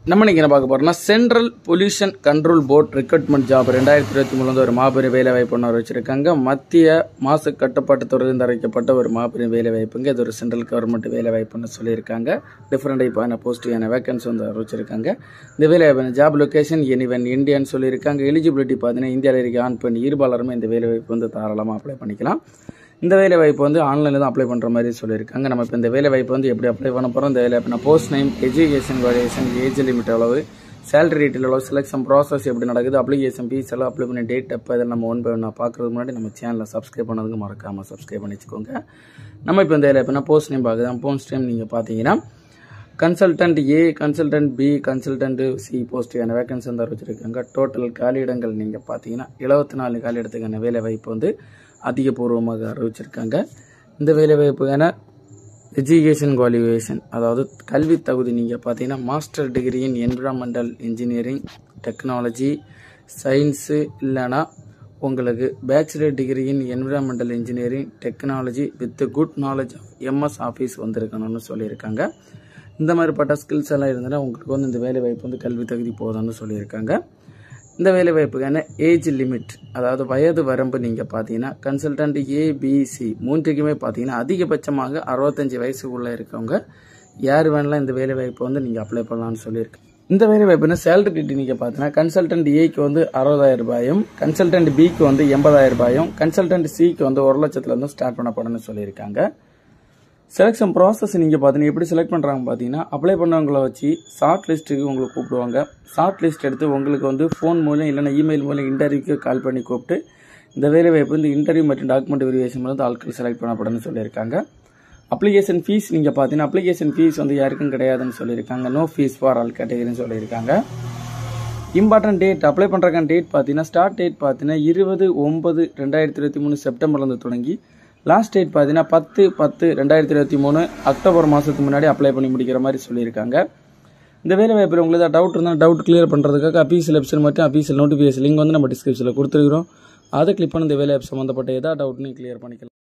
நம்ம இன்னைக்கு என்ன பார்க்க போறோம்னா central pollution control board recruitment job 2023 ஒரு மாபெரும் வேலை வாய்ப்பு ஒன்று வச்சிருக்காங்க. மத்திய மாசு கட்டுப்பாட்டு துறையில் அறிவிக்கப்பட்ட ஒரு மாபெரும் வேலை வாய்ப்புங்க. இது ஒரு சென்ட்ரல் கவர்மெண்ட் வேலை வாய்ப்புன்னு சொல்லியிருக்காங்க. டிஃப்ரெண்ட் டைப்பான போஸ்டிங்கான வேகன்சி வந்து அறிவிச்சிருக்காங்க. இந்த வேலை வாய்ப்பு ஜாப் லொகேஷன் எனிவன் இந்தியான்னு சொல்லியிருக்காங்க. எலிஜிபிலிட்டி பார்த்தீங்கன்னா இந்தியாவில் இருக்க ஆண் பெண் இருபாலருமே இந்த வேலை வாய்ப்பு வந்து தாராளமாக அப்ளை பண்ணிக்கலாம். இந்த வேலை வாய்ப்பு வந்து ஆன்லைனில் தான் அப்ளை பண்ணுற மாதிரி சொல்லியிருக்காங்க. நம்ம இப்போ இந்த வேலை வாய்ப்பு வந்து எப்படி அப்ளை பண்ண போகிறோம், இந்த வேலை வாய்ப்பு post name, education qualification, age limit எவ்வளவு, சேலரி ரேட்டில் எவ்வளவு, செலக்ஷன் ப்ராசஸ் எப்படி நடக்குது, அப்ளிகேஷன் ஃபீஸ் எல்லாம் அப்ளை பண்ணி டேட் எப்போ இதில் நம்ம ஒன் பை ஒன் பார்க்குறதுக்கு முன்னாடி நம்ம சேனலை சப்ஸ்கிரைப் பண்ணதுக்கு மறக்காமல் சப்ஸ்கிரைப் பண்ணி வச்சுக்கோங்க. நம்ம இப்போ இந்த வேலை வாய்ப்புனா போஸ்ட் நேம் பார்க்குறோம். போஸ்ட் நேம் நீங்கள் பார்த்தீங்கன்னா consultant A, consultant B, consultant C போஸ்ட்டுக்கான வேகன்சி வந்து அறிவிச்சிருக்காங்க. டோட்டல் காலியிடங்கள் நீங்கள் பார்த்தீங்கன்னா 74 காலியிடத்துக்கான வேலை வாய்ப்பு வந்து அதிகபூர்வமாக அறிவிச்சிருக்காங்க. இந்த வேலை வாய்ப்புக்கான எஜுகேஷன் குவாலிஃபிகேஷன் அதாவது கல்வி தகுதி நீங்கள் பார்த்தீங்கன்னா master degree in environmental engineering technology science இல்லைனா உங்களுக்கு bachelor degree in environmental engineering technology with good knowledge of MS office வந்திருக்கணும்னு சொல்லியிருக்காங்க. இந்த மாதிரிப்பட்ட ஸ்கில்ஸ் எல்லாம் இருந்ததுன்னா உங்களுக்கு வந்து இந்த வேலை வாய்ப்பு வந்து கல்வி தகுதி போதும்னு சொல்லியிருக்காங்க. இந்த வேலை வாய்ப்புக்கான ஏஜ் லிமிட் அதாவது வயது வரம்பு நீங்கள் பார்த்தீங்கன்னா கன்சல்டன்ட் ஏபிசி மூன்றுக்குமே பார்த்தீங்கன்னா அதிகபட்சமாக 65 வயசுக்குள்ளே இருக்கவங்க யார் வேணாலும் இந்த வேலை வாய்ப்பு வந்து நீங்கள் அப்ளை பண்ணலாம்னு சொல்லியிருக்கேன். இந்த வேலை வாய்ப்புனா சேலரி ரேட் நீங்கள் பார்த்தீங்கன்னா கன்சல்டன்ட் ஏக்கு வந்து 60,000 ரூபாயும், கன்சல்டன்ட் பிக்கு வந்து 80,000 ரூபாயும், கன்சல்டன்ட் சிக்கு வந்து 1 லட்சத்துலேருந்து ஸ்டார்ட் பண்ணப்படும்னு சொல்லியிருக்காங்க. செலக்ஷன் ப்ராசஸ் நீங்கள் பார்த்தீங்கன்னா எப்படி செலக்ட் பண்ணுறாங்க பார்த்தீங்கன்னா அப்ளை பண்ணவங்களை வச்சு ஷார்ட் லிஸ்ட்டுக்கு உங்களுக்கு கூப்பிடுவாங்க. ஷார்ட் லிஸ்ட் எடுத்து உங்களுக்கு வந்து ஃபோன் மூலம் இல்லைன்னா இமெயில் மூலம் இன்டர்வியூக்கு கால் பண்ணி கூப்பிட்டு இந்த வேலை வாய்ப்பு வந்து இன்டர்வியூ மற்றும் டாக்குமெண்ட் வெரிஃபிகேஷன் மூலம் ஆட்கள் செலக்ட் பண்ணப்படும்னு சொல்லியிருக்காங்க. அப்ளிகேஷன் ஃபீஸ் நீங்கள் பார்த்தீங்கன்னா அப்ளிகேஷன் ஃபீஸ் வந்து யாருக்கும் கிடையாதுன்னு சொல்லியிருக்காங்க. நோ ஃபீஸ் ஃபார் ஆல் கேட்டகரின்னு சொல்லியிருக்காங்க. இம்பார்ட்டன்ட் டேட் அப்ளை பண்ணுறக்கான டேட் பார்த்தீங்கன்னா ஸ்டார்ட் டேட் பார்த்தீங்கன்னா 20/9/2023 செப்டம்பர்லேருந்து தொடங்கி லாஸ்ட் டேட் பார்த்தீங்கன்னா 10/10/2023 அக்டோபர் மாதத்துக்கு முன்னாடி அப்ளை பண்ணி முடிக்கிற மாதிரி சொல்லியிருக்காங்க. இந்த வேலை வாய்ப்பில் உங்களுக்கு ஏதாவது டவுட் இருந்தால் டவுட் கிளியர் பண்ணுறதுக்காக அஃபீஷியல் வெப்சைட் மற்றும் அஃபீஷியல் நோட்டிஃபிகேஷன் லிங்க் வந்து நம்ம டிஸ்கிரிப்ஷனில் கொடுத்துருக்கிறோம். அதை கிளிக் பண்ணி இந்த வேலை வாய்ப்பு சம்மந்தப்பட்ட ஏதாவது டவுட்னு கிளியர் பண்ணிக்கலாம்.